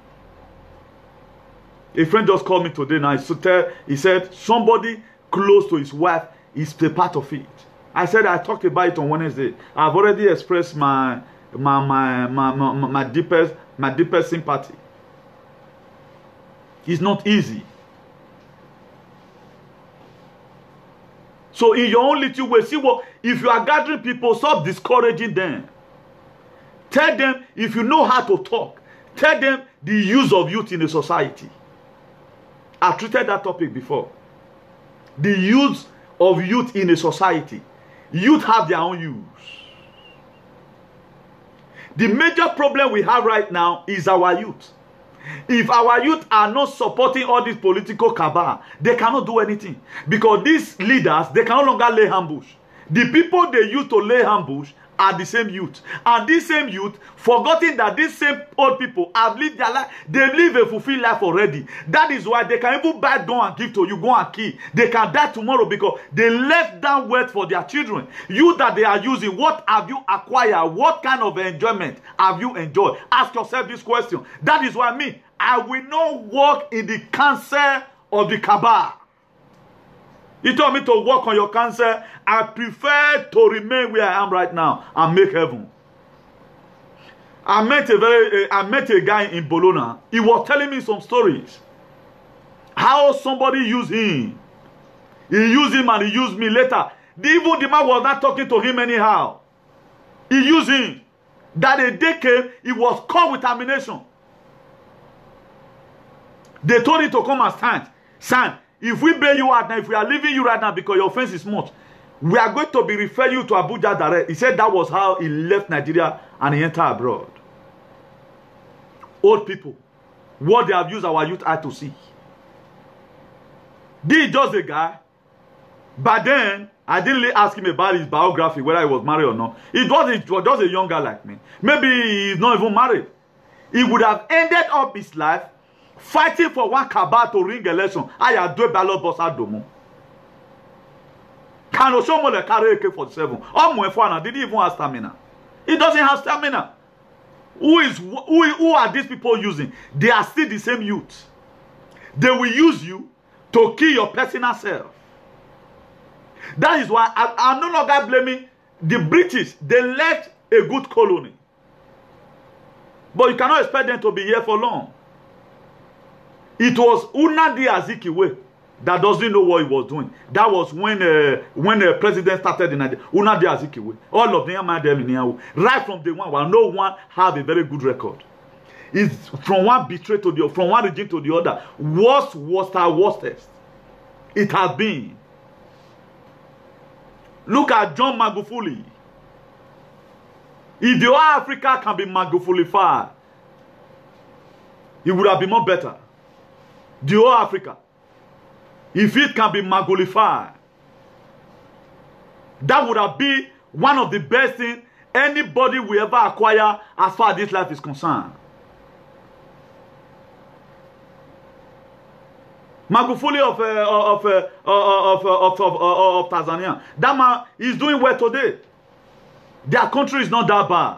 S1: A friend just called me today now. He said somebody close to his wife is a part of it. I said I talked about it on Wednesday. I've already expressed my deepest sympathy. It's not easy. So in your own little way, see what if you are gathering people, stop discouraging them. Tell them if you know how to talk. Tell them the use of youth in a society. I've treated that topic before. The use of youth in a society. Youth have their own use. The major problem we have right now is our youth. If our youth are not supporting all this political cabal, they cannot do anything. Because these leaders, they can no longer lay ambush. The people they use to lay ambush are the same youth. And this same youth, forgetting that these same old people have lived their life, they live a fulfilled life already. That is why they can even buy gun and give to you, go and kill. They can die tomorrow because they left down wealth for their children. You that they are using, what have you acquired? What kind of enjoyment have you enjoyed? Ask yourself this question. That is why I will not walk in the counsel of the cabal. He told me to work on your cancer. I prefer to remain where I am right now and make heaven. I met a guy in Bologna. He was telling me some stories. How somebody used him. He used him and he used me later. Even the man was not talking to him anyhow. He used him. That a day came, he was caught with termination. They told him to come and stand. Stand. If we bail you out now, if we are leaving you right now because your offense is much, we are going to be referring you to Abuja direct. He said that was how he left Nigeria and he entered abroad. Old people, what they have used our youth eye to see. This is just a guy. But then, I didn't really ask him about his biography, whether he was married or not. He was just a young guy like me. Maybe he's not even married. He would have ended up his life fighting for one cabal to ring election. I had do ballot boss at Domo. Can Oshomo le carry AK-47? Did he even have stamina? He doesn't have stamina. Who are these people using? They are still the same youth. They will use you to kill your personal self. That is why I'm no longer blaming the British. They left a good colony. But you cannot expect them to be here for long. It was Nnamdi Azikiwe that doesn't know what he was doing. That was when the president started in Nigeria. Nnamdi Azikiwe. All of them, right from day one, while no one have a very good record. It's from one betrayal to the other, from one regime to the other. Worstest. It has been. Look at John Magufuli. If the whole Africa can be Magufulified, it would have been more better. The whole Africa. If it can be Magulified, that would have been one of the best things anybody will ever acquire as far as this life is concerned. Magufuli of Tanzania. That man is doing well today. Their country is not that bad.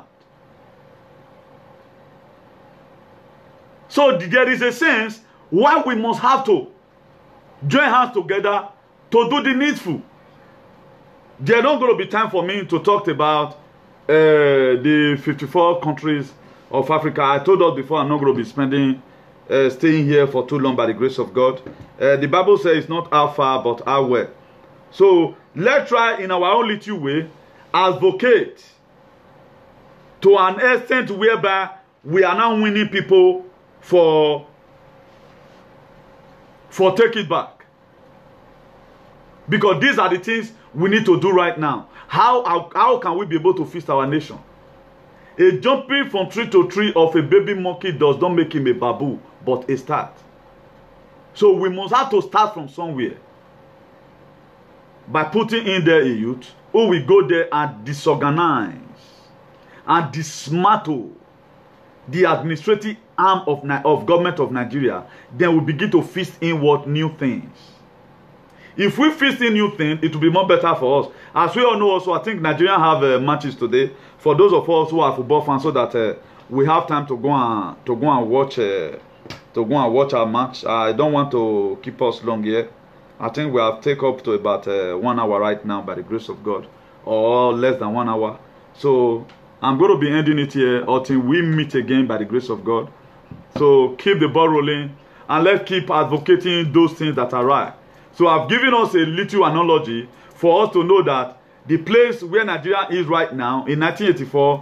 S1: So there is a sense why we must have to join hands together to do the needful. There's not going to be time for me to talk about the 54 countries of Africa. I told us before I'm not going to be staying here for too long by the grace of God. The Bible says it's not how far but how well. So let's try in our own little way advocate to an extent whereby we are now winning people for take it back. Because these are the things we need to do right now. How can we be able to feast our nation? A jumping from tree to tree of a baby monkey does not make him a babu, but a start. So we must have to start from somewhere. By putting in there a youth who will go there and disorganize and dismantle the administrative arm of government of Nigeria, then we begin to feast inward new things. If we feast in new things, it will be more better for us. As we all know also, I think Nigeria have matches today. For those of us who are football fans, so that we have time to go and watch our match. I don't want to keep us long here. I think we have taken up to about 1 hour right now by the grace of God, or less than 1 hour. So I'm going to be ending it here until we meet again by the grace of God. So keep the ball rolling and let's keep advocating those things that are right. So I've given us a little analogy for us to know that the place where Nigeria is right now, in 1984,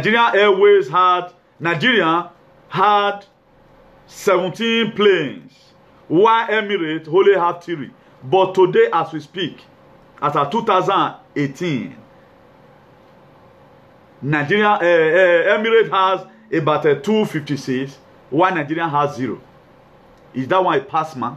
S1: Nigeria had 17 planes, while Emirates only have 3. But today, as we speak, as of 2018, Emirates has about 256, while Nigeria has 0. Is that one a pass mark?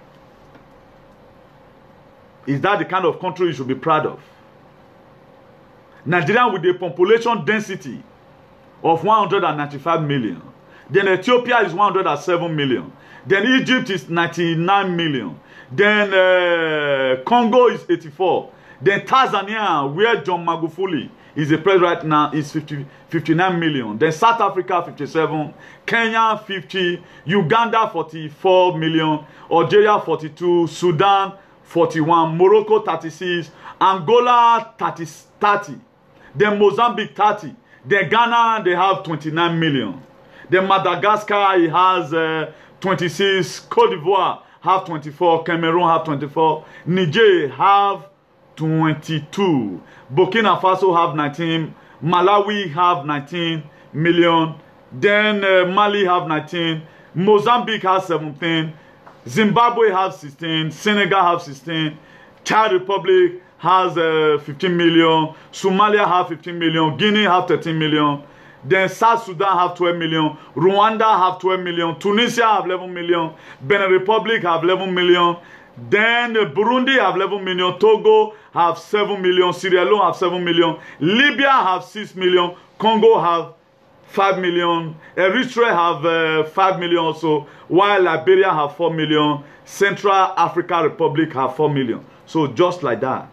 S1: Is that the kind of country you should be proud of? Nigeria with a population density of 195 million. Then Ethiopia is 107 million. Then Egypt is 99 million. Then Congo is 84. Then Tanzania, where John Magufuli is the president right now is 59 million. Then South Africa 57, Kenya 50, Uganda 44 million, Algeria 42, Sudan 41, Morocco 36, Angola 30, then Mozambique 30, then Ghana they have 29 million. Then Madagascar it has 26, Cote d'Ivoire have 24, Cameroon have 24, Niger have 22, Burkina Faso have 19, Malawi have 19 million, then Mali have 19, Mozambique has 17, Zimbabwe have 16, Senegal have 16, Chad Republic has 15 million, Somalia have 15 million, Guinea have 13 million, then South Sudan have 12 million, Rwanda have 12 million, Tunisia have 11 million, Benin Republic have 11 million, then Burundi have 11 million, Togo have 7 million, Sierra Leone have 7 million, Libya have 6 million, Congo have 5 million, Eritrea have 5 million also, while Liberia have 4 million, Central African Republic have 4 million. So just like that.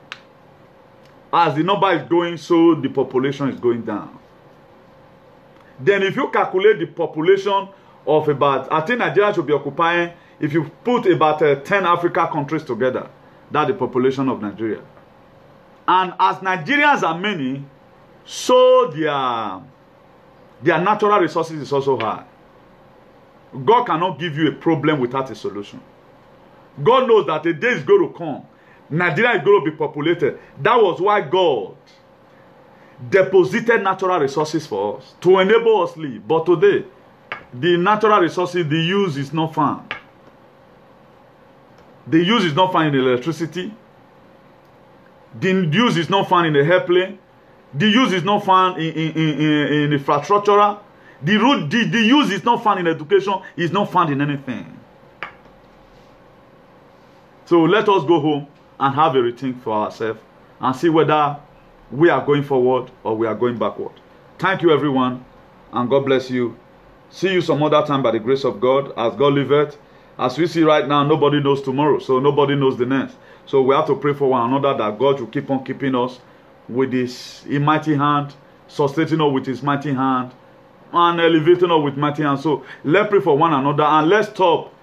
S1: As the number is going, so the population is going down. Then if you calculate the population of about, I think Nigeria should be occupying, if you put about 10 African countries together, that's the population of Nigeria. And as Nigerians are many, so their natural resources is also high. God cannot give you a problem without a solution. God knows that a day is going to come. Nigeria is going to be populated. That was why God deposited natural resources for us to enable us live. But today, the natural resources, the use is not found. The use is not found in electricity. The use is not found in the airplane. The use is not found in infrastructure. The use is not found in education. It's not found in anything. So let us go home and have a rethink for ourselves and see whether we are going forward or we are going backward. Thank you, everyone, and God bless you. See you some other time by the grace of God, as God liveth. As we see right now, nobody knows tomorrow, so nobody knows the next. So we have to pray for one another that God will keep on keeping us with His mighty hand, sustaining us with His mighty hand, and elevating us with mighty hand. So let's pray for one another, and let's stop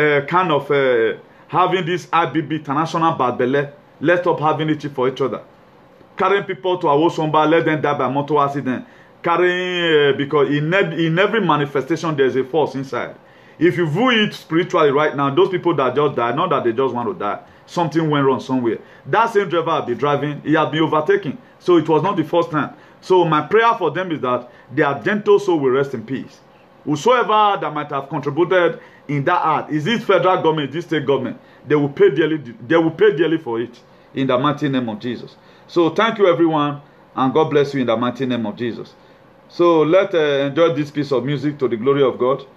S1: having this IBB international bad belly. Let's stop having it for each other. Carrying people to our somebody, let them die by motor accident. Carrying because in every manifestation there's a force inside. If you view it spiritually right now, those people that just died, not that they just want to die, something went wrong somewhere. That same driver will be driving, he has been overtaken. So it was not the first time. So my prayer for them is that their gentle soul will rest in peace. Whosoever that might have contributed in that act, is this federal government, this state government, they will pay dearly. They will pay dearly for it in the mighty name of Jesus. So thank you, everyone, and God bless you in the mighty name of Jesus. So let's enjoy this piece of music to the glory of God.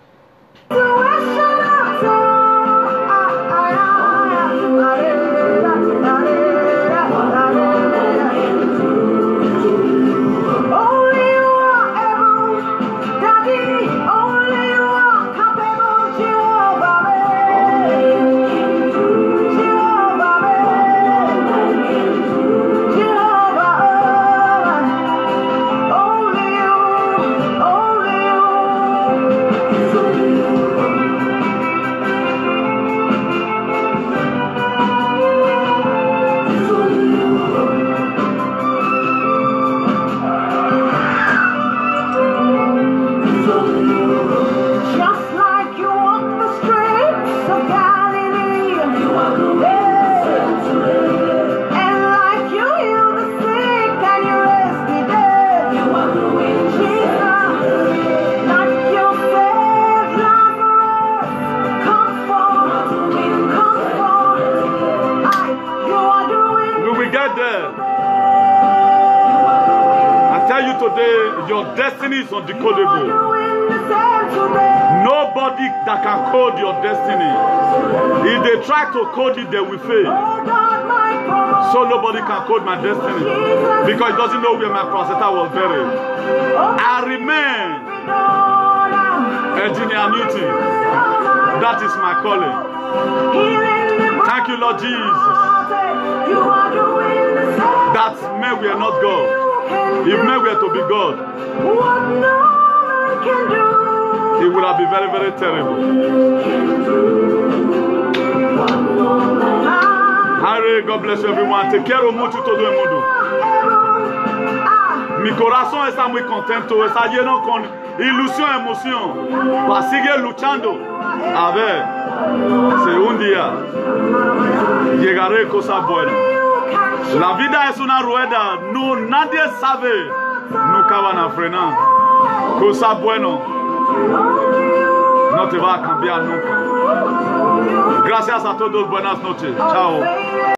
S1: Your destiny is undecodable. Nobody that can code your destiny. If they try to code it, they will fail. So nobody can code my destiny because it doesn't know where my placenta was buried. I remain Engineer Newton. That is my calling. Thank you, Lord Jesus. That men we are not God. If men were to be God, it would have been very, very terrible. Harry, God bless you, everyone. Te quiero mucho todo el mundo. Mi corazón está muy contento, está lleno con ilusión, emoción, para seguir luchando. A ver, si un día llegaré cosas buenas. La vida es una rueda, no, nadie sabe, nunca van a frenar. Cosas buenas no te va a cambiar nunca. Gracias a todos, buenas noches, chao.